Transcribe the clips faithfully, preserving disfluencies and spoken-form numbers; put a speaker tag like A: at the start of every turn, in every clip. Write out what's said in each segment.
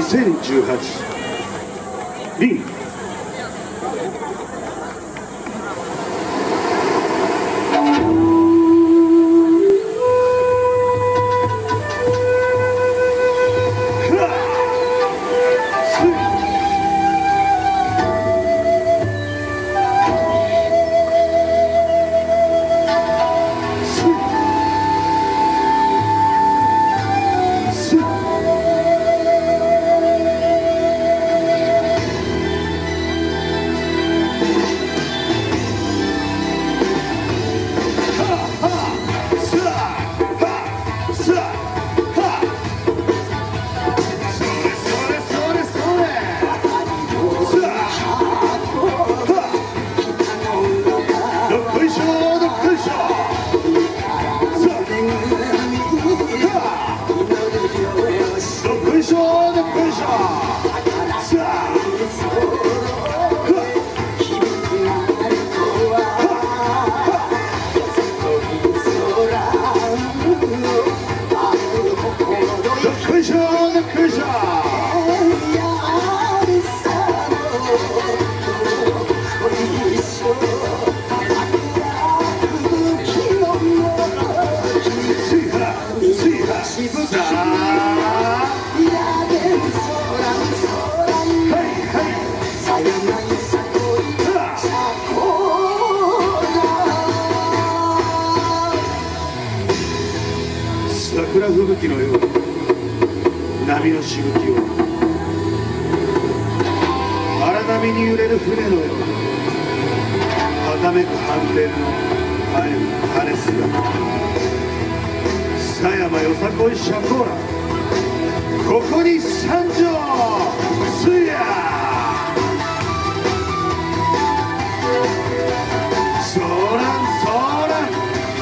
A: せんじゅうはちリン桜吹雪のように波のしぶきを荒波に揺れる船のようにはためく半辺の晴れ晴れ姿狭山よさこいシャコーラここに参上すやそらんそらん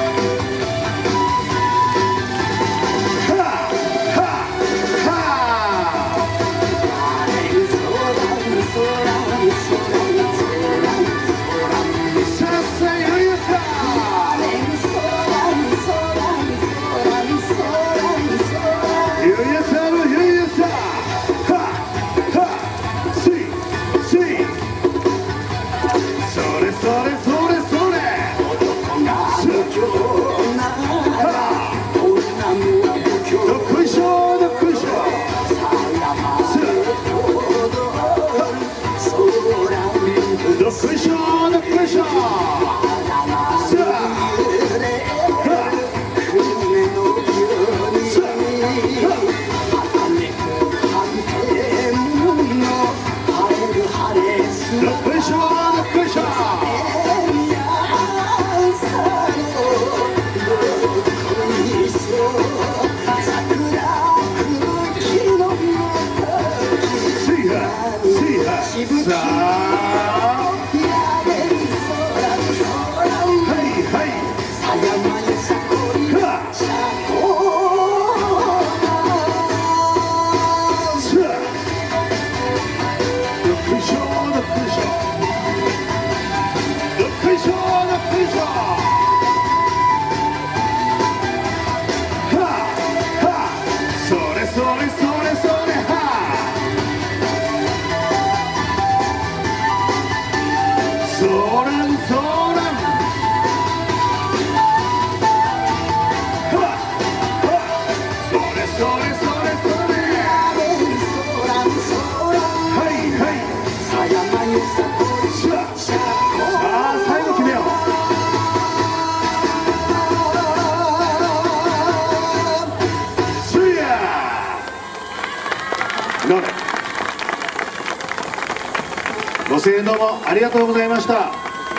A: ご声援どうもありがとうございました。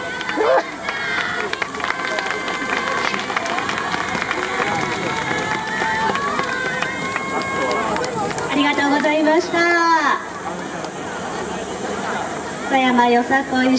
B: ありがとうございました。狭山よさこい